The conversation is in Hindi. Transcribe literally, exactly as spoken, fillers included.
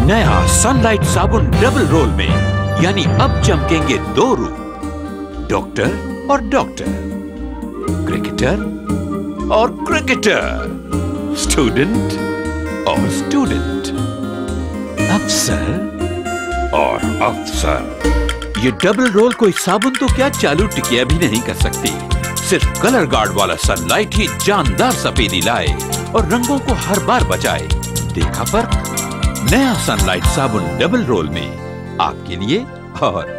नया सनलाइट साबुन डबल रोल में, यानी अब चमकेंगे दो रूप, डॉक्टर और डॉक्टर, क्रिकेटर और क्रिकेटर, स्टूडेंट और स्टूडेंट, अफसर और अफसर। ये डबल रोल कोई साबुन तो क्या चालू टिकिया भी नहीं कर सकती। सिर्फ कलर गार्ड वाला सनलाइट ही जानदार सफेदी लाए और रंगों को हर बार बचाए। देखा फर्क? नया सनलाइट साबुन डबल रोल में आपके लिए और